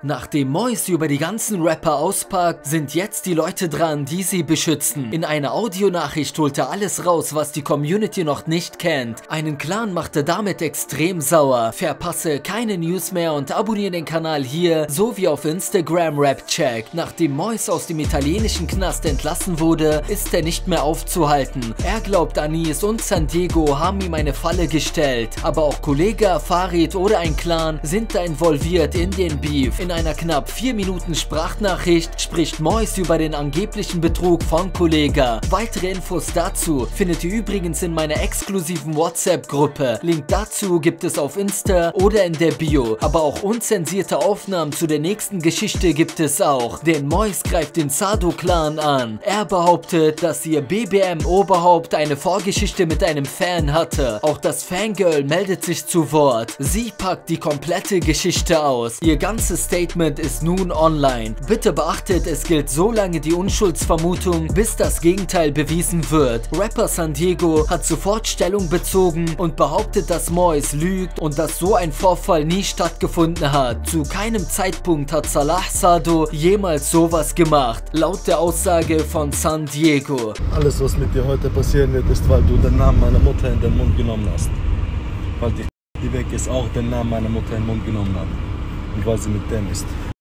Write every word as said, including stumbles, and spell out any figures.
Nachdem Mois über die ganzen Rapper auspackt, sind jetzt die Leute dran, die sie beschützen. In einer Audionachricht holt er alles raus, was die Community noch nicht kennt. Einen Clan macht er damit extrem sauer. Verpasse keine News mehr und abonniere den Kanal hier, sowie auf Instagram Rapcheck. Nachdem Mois aus dem italienischen Knast entlassen wurde, ist er nicht mehr aufzuhalten. Er glaubt, Anis und San Diego haben ihm eine Falle gestellt. Aber auch Kollega, Farid oder ein Clan sind da involviert in den Beef. In einer knapp vier Minuten Sprachnachricht spricht Mois über den angeblichen Betrug von Kollega. Weitere Infos dazu findet ihr übrigens in meiner exklusiven WhatsApp-Gruppe. Link dazu gibt es auf Insta oder in der Bio. Aber auch unzensierte Aufnahmen zu der nächsten Geschichte gibt es auch. Denn Mois greift den Sado-Clan an. Er behauptet, dass ihr B B M-Oberhaupt eine Vorgeschichte mit einem Fan hatte. Auch das Fangirl meldet sich zu Wort. Sie packt die komplette Geschichte aus. Ihr ganzes Statement ist nun online. Bitte beachtet, es gilt so lange die Unschuldsvermutung, bis das Gegenteil bewiesen wird. Rapper San Diego hat sofort Stellung bezogen und behauptet, dass Mois lügt und dass so ein Vorfall nie stattgefunden hat. Zu keinem Zeitpunkt hat Salah Sado jemals sowas gemacht, laut der Aussage von San Diego. Alles, was mit dir heute passieren wird, ist, weil du den Namen meiner Mutter in den Mund genommen hast. Weil die, die weg ist, auch den Namen meiner Mutter in den Mund genommen hat. Und weil sie mit dem ist.